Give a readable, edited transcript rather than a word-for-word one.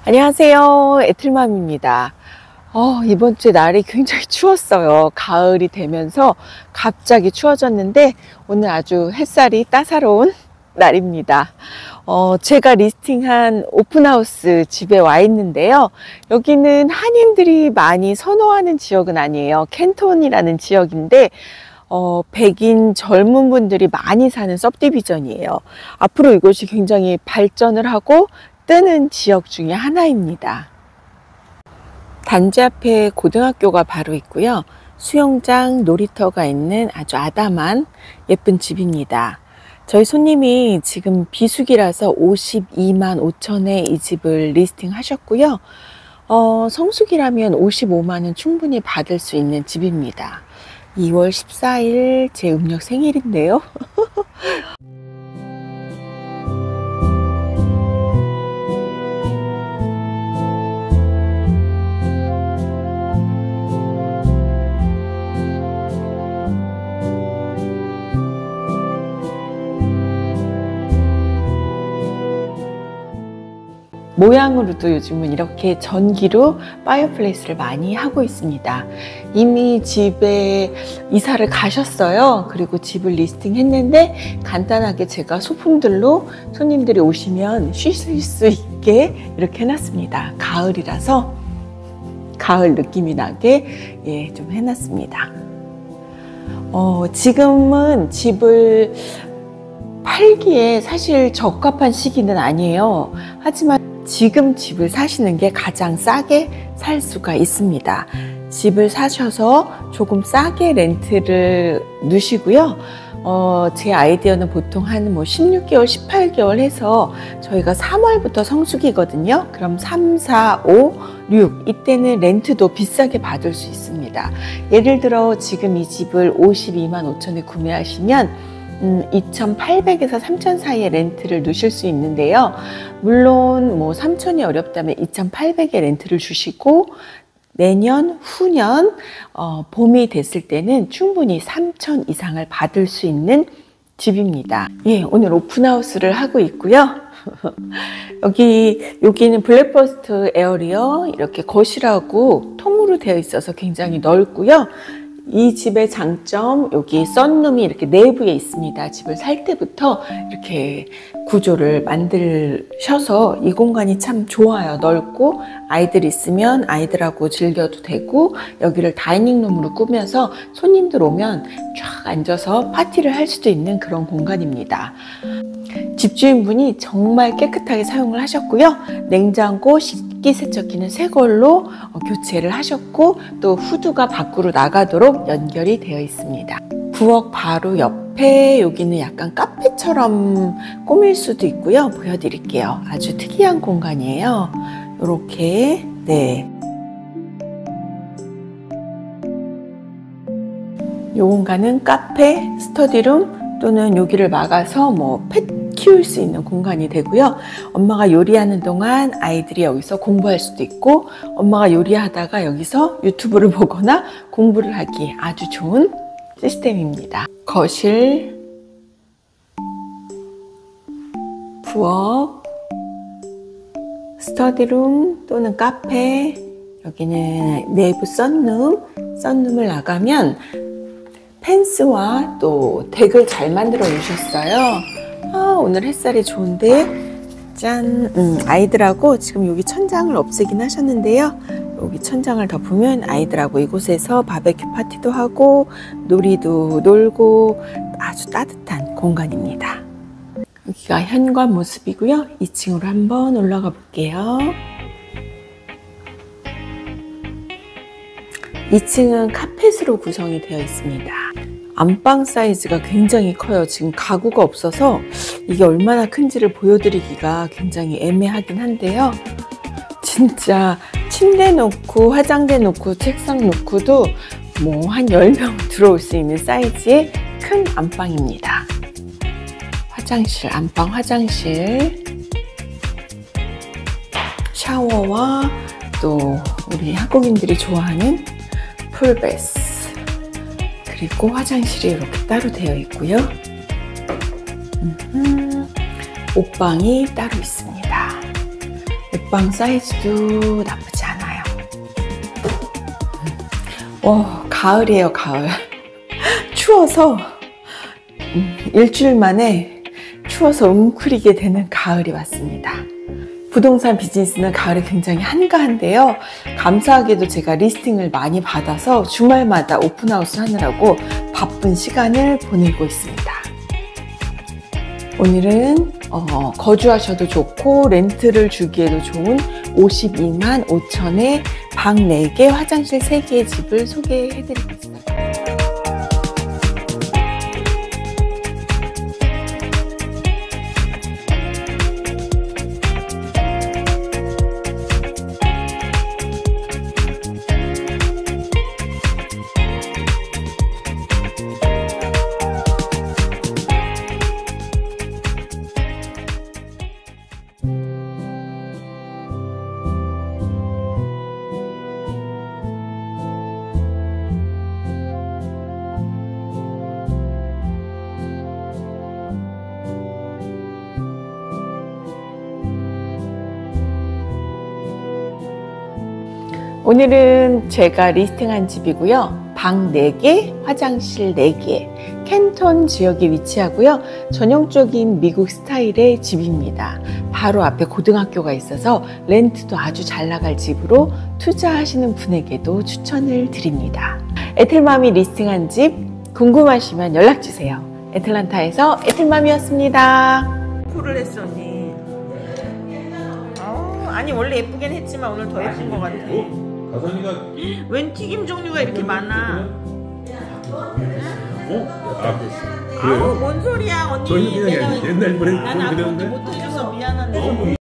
안녕하세요. 애틀맘입니다. 이번 주에 날이 굉장히 추웠어요. 가을이 되면서 갑자기 추워졌는데 오늘 아주 햇살이 따사로운 날입니다. 제가 리스팅한 오픈하우스 집에 와 있는데요. 여기는 한인들이 많이 선호하는 지역은 아니에요. 켄톤이라는 지역인데 백인 젊은 분들이 많이 사는 सब디비전이에요. 앞으로 이곳이 굉장히 발전을 하고 뜨는 지역 중에 하나입니다. 단지 앞에 고등학교가 바로 있고요. 수영장, 놀이터가 있는 아주 아담한 예쁜 집입니다. 저희 손님이 지금 비수기라서 52만 5천에 이 집을 리스팅 하셨고요. 성수기라면 55만 원 충분히 받을 수 있는 집입니다. 2월 14일 제 음력 생일인데요. 모양으로도 요즘은 이렇게 전기로 파이어플레이스를 많이 하고 있습니다. 이미 집에 이사를 가셨어요. 그리고 집을 리스팅했는데 간단하게 제가 소품들로 손님들이 오시면 쉬실 수 있게 이렇게 해놨습니다. 가을이라서 가을 느낌이 나게 좀 해놨습니다. 지금은 집을 팔기에 사실 적합한 시기는 아니에요. 하지만 지금 집을 사시는 게 가장 싸게 살 수가 있습니다. 집을 사셔서 조금 싸게 렌트를 넣으시고요. 제 아이디어는 보통 한 16개월, 18개월 해서 저희가 3월부터 성수기거든요. 그럼 3, 4, 5, 6 이때는 렌트도 비싸게 받을 수 있습니다. 예를 들어 지금 이 집을 52만 5천에 구매하시면 2,800에서 3,000 사이에 렌트를 넣으실 수 있는데요. 물론 3,000이 어렵다면 2,800에 렌트를 주시고 내년, 후년 봄이 됐을 때는 충분히 3,000 이상을 받을 수 있는 집입니다. 오늘 오픈하우스를 하고 있고요. 여기는 블랙버스트 에어리어 이렇게 거실하고 통으로 되어 있어서 굉장히 넓고요. 이 집의 장점, 여기 썬룸이 이렇게 내부에 있습니다. 집을 살 때부터 이렇게 구조를 만드셔서 이 공간이 참 좋아요. 넓고 아이들 있으면 아이들하고 즐겨도 되고 여기를 다이닝룸으로 꾸며서 손님들 오면 쫙 앉아서 파티를 할 수도 있는 그런 공간입니다. 집주인분이 정말 깨끗하게 사용을 하셨고요. 냉장고, 식기세척기는 새 걸로 교체를 하셨고 또 후드가 밖으로 나가도록 연결이 되어 있습니다. 부엌 바로 옆에 여기는 약간 카페처럼 꾸밀 수도 있고요. 보여드릴게요. 아주 특이한 공간이에요. 이렇게 이 공간은 카페, 스터디룸 또는 여기를 막아서 펫 키울 수 있는 공간이 되고요. 엄마가 요리하는 동안 아이들이 여기서 공부할 수도 있고 엄마가 요리하다가 여기서 유튜브를 보거나 공부를 하기에 아주 좋은 시스템입니다. 거실, 부엌, 스터디룸 또는 카페, 여기는 내부 썬룸을 나가면 펜스와 또 덱을 잘 만들어 놓으셨어요. 오늘 햇살이 좋은데 짠! 아이들하고 지금 여기 천장을 없애긴 하셨는데요. 여기 천장을 덮으면 아이들하고 이곳에서 바베큐 파티도 하고 놀이도 놀고 아주 따뜻한 공간입니다. 여기가 현관 모습이고요. 2층으로 한번 올라가 볼게요. 2층은 카펫으로 구성이 되어 있습니다. 안방 사이즈가 굉장히 커요. 지금 가구가 없어서 이게 얼마나 큰지를 보여드리기가 굉장히 애매하긴 한데요. 진짜 침대 놓고 화장대 놓고 책상 놓고도 한 10명 들어올 수 있는 사이즈의 큰 안방입니다. 화장실, 안방 화장실, 샤워와 또 우리 한국인들이 좋아하는 풀베스, 그리고 화장실이 이렇게 따로 되어 있고요. 옷방이 따로 있습니다. 방 사이즈도 나쁘지 않아요. 가을이에요, 가을. 추워서 일주일 만에 추워서 웅크리게 되는 가을이 왔습니다. 부동산 비즈니스는 가을에 굉장히 한가한데요. 감사하게도 제가 리스팅을 많이 받아서 주말마다 오픈하우스 하느라고 바쁜 시간을 보내고 있습니다. 오늘은 거주하셔도 좋고 렌트를 주기에도 좋은 52만 5천에 방 4개, 화장실 3개의 집을 소개해드리겠습니다. 오늘은 제가 리스팅한 집이고요. 방 4개, 화장실 4개, 켄턴 지역에 위치하고요. 전형적인 미국 스타일의 집입니다. 바로 앞에 고등학교가 있어서 렌트도 아주 잘 나갈 집으로 투자하시는 분에게도 추천을 드립니다. 에틀맘이 리스팅한 집 궁금하시면 연락주세요. 애틀란타에서 애틀맘이었습니다. 콜을 했어 언니. 아니 원래 예쁘긴 했지만 오늘 더 예쁜 것 같아. 가선이가 웬 튀김 종류가 이렇게 많아? 그래요? 뭔 소리야 언니. 저희는 그냥 옛날 브랜드 나는 아무것도 그랬는데? 못 해줘서 미안한데.